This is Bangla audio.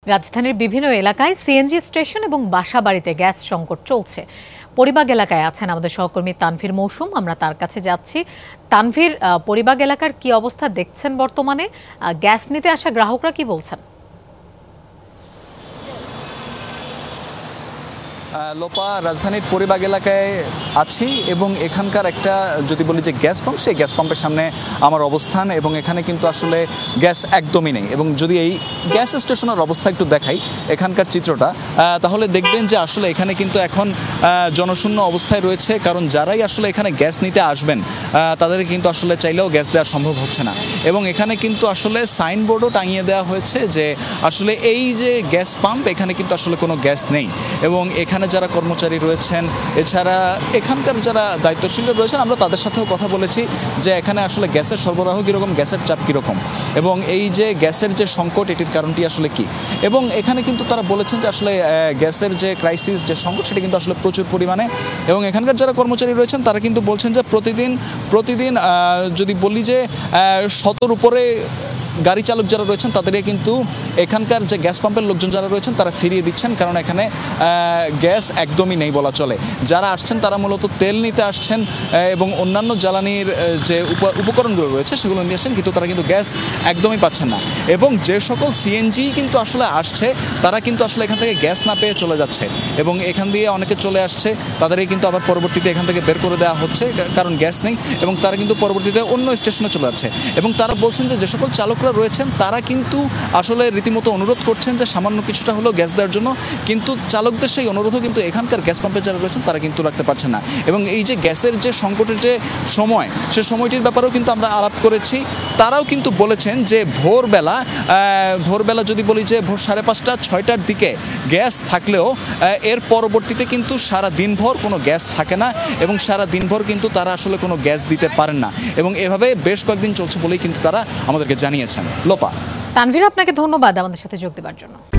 রাজধানীর বিভিন্ন এলাকায় সিএনজি স্টেশন এবং বাসাবাড়িতে গ্যাস সংকট চলছে। পরিবাগ এলাকায় আছেন আমাদের সহকর্মী তানভীর মৌসুম, আমরা তার কাছে যাচ্ছি। তানভীর, পরিবাগ এলাকার কি অবস্থা দেখছেন বর্তমানে? গ্যাস নিতে আসা গ্রাহকরা কি বলছেন? লোপা, রাজধানীর পরিবাগ এলাকায় আছি এবং এখানকার একটা যদি বলি যে গ্যাস পাম্প, সেই গ্যাস পাম্পের সামনে আমার অবস্থান এবং এখানে কিন্তু আসলে গ্যাস একদমই নেই। এবং যদি এই গ্যাস স্টেশনের অবস্থা একটু দেখাই এখানকার চিত্রটা, তাহলে দেখবেন যে আসলে এখানে কিন্তু এখন জনশূন্য অবস্থায় রয়েছে, কারণ যারাই আসলে এখানে গ্যাস নিতে আসবেন তাদের কিন্তু আসলে চাইলেও গ্যাস দেওয়া সম্ভব হচ্ছে না। এবং এখানে কিন্তু আসলে সাইনবোর্ডও টাঙিয়ে দেওয়া হয়েছে যে আসলে এই যে গ্যাস পাম্প, এখানে কিন্তু আসলে কোনো গ্যাস নেই। এবং এখানে যারা কর্মচারী রয়েছেন, এছাড়া এখানকার যারা দায়িত্বশীল রয়েছেন, আমরা তাদের সাথেও কথা বলেছি যে এখানে আসলে গ্যাসের সরবরাহ কীরকম, গ্যাসের চাপ কীরকম, এবং এই যে গ্যাসের যে সংকট, এটির কারণটি আসলে কি। এবং এখানে কিন্তু তারা বলেছেন যে আসলে গ্যাসের যে ক্রাইসিস, যে সংকট, সেটা কিন্তু আসলে প্রচুর পরিমাণে। এবং এখানকার যারা কর্মচারী রয়েছেন তারা কিন্তু বলছেন যে প্রতিদিন যদি বলি যে 100-র উপরে গাড়ি চালক যারা রয়েছেন তাদেরকে কিন্তু এখানকার যে গ্যাস পাম্পের লোকজন যারা রয়েছেন তারা ফিরিয়ে দিচ্ছেন, কারণ এখানে গ্যাস একদমই নেই বলা চলে। যারা আসছেন তারা মূলত তেল নিতে আসছেন এবং অন্যান্য জ্বালানির যে উপকরণগুলো রয়েছে সেগুলো নিয়ে আসছেন, কিন্তু তারা কিন্তু গ্যাস একদমই পাচ্ছেন না। এবং যে সকল সিএনজি কিন্তু আসলে আসছে তারা কিন্তু আসলে এখান থেকে গ্যাস না পেয়ে চলে যাচ্ছে, এবং এখান দিয়ে অনেকে চলে আসছে, তাদেরই কিন্তু আবার পরবর্তীতে এখান থেকে বের করে দেওয়া হচ্ছে, কারণ গ্যাস নেই, এবং তারা কিন্তু পরবর্তীতে অন্য স্টেশনে চলে যাচ্ছে। এবং তারা বলছেন যে সকল চালকরা রয়েছেন তারা কিন্তু আসলে রীতিমতো অনুরোধ করছেন যে সামান্য কিছুটা হলেও গ্যাস দেওয়ার জন্য, কিন্তু চালকদের সেই অনুরোধও কিন্তু এখানকার গ্যাস পাম্পে যারা রয়েছেন তারা কিন্তু রাখতে পারছেন না। এবং এই যে গ্যাসের যে সংকটের যে সময়, সে সময়টির ব্যাপারেও কিন্তু আমরা আলাপ করেছি। তারাও কিন্তু বলেছেন যে ভোরবেলা যদি বলি যে ভোর 5:30, 6টার দিকে গ্যাস থাকলেও এর পরবর্তীতে কিন্তু সারা দিনভর কোনো গ্যাস থাকে না, এবং সারা দিনভর কিন্তু তারা আসলে কোনো গ্যাস দিতে পারেন না। এবং এভাবে বেশ কয়েকদিন চলছে বলেই কিন্তু তারা আমাদেরকে জানিয়েছেন। লোপা। তানভীর, আপনাকে ধন্যবাদ আমাদের সাথে যোগ দেওয়ার জন্য।